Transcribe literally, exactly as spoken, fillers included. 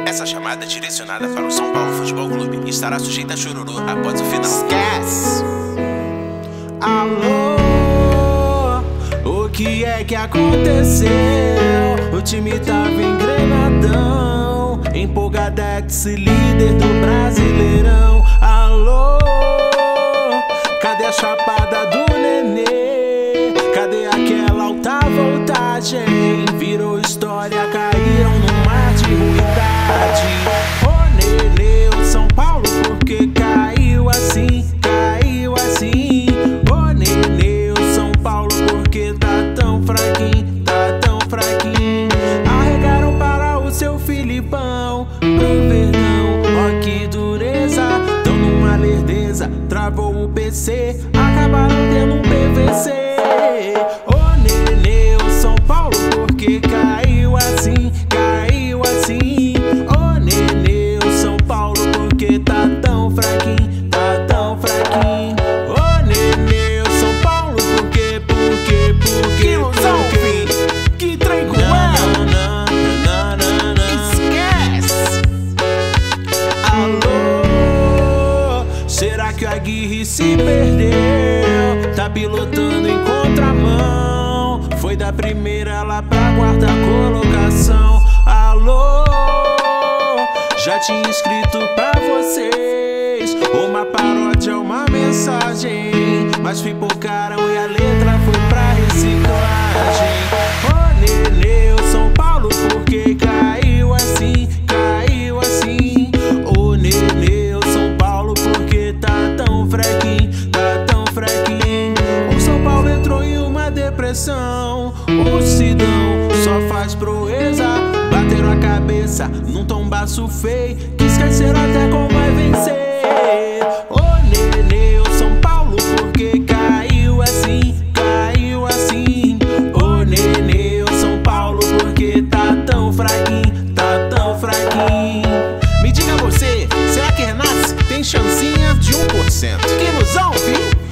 Essa chamada é direcionada para o São Paulo Futebol Clube e estará sujeita a chororô após o final. Esquece! Alô, o que é que aconteceu? O time tava engrenadão, empolgadex, líder do Brasileirão. Alô, cadê a chapada do Nenê? Cadê aquela alta voltagem? Virou história, caíram no mar de ruindade. Ô Nenê, o São Paulo, porque caiu assim, caiu assim. Ô Nenê, o São Paulo, porque tá tão fraquinho, tá tão fraquinho. Arregaram para o seu Filipão, pro Verdão, ó que dureza. Tão numa lerdeza, travou o P C, acabaram tendo um P V C. Ô Nenê, o São Paulo, porque caiu assim, caiu assim. Ô Nenê, o São Paulo, porque tá tão fraquinho, tá tão fraquinho. Ô Nenê, o São Paulo, porque, porque, porque, que ilusão, porque, que trem com ela. Esquece. Alô, será que o Aguirre se perdeu? Tá pilotando em contramão, foi da primeira lá pra quarta colocação. Alô, já tinha escrito pra vocês uma paródia, uma mensagem, mas pipocaram e a letra foi pra reciclagem. Ô Nenê, o São Paulo, porque caiu assim, caiu assim. Ô Nenê, o São Paulo, porque tá tão fraquinho, tá tão fraquinho. O São Paulo entrou em uma depressão, o Sidão só faz proeza. Bateram a cabeça num tombaço feio, que esqueceram até como vai vencer. Ô Nenê, o São Paulo, porque caiu assim, caiu assim. Ô Nenê, o São Paulo, porque tá tão fraquinho, tá tão fraquinho. Me diga você, será que renasce? Tem chancinha de um por cento. Que ilusão, viu?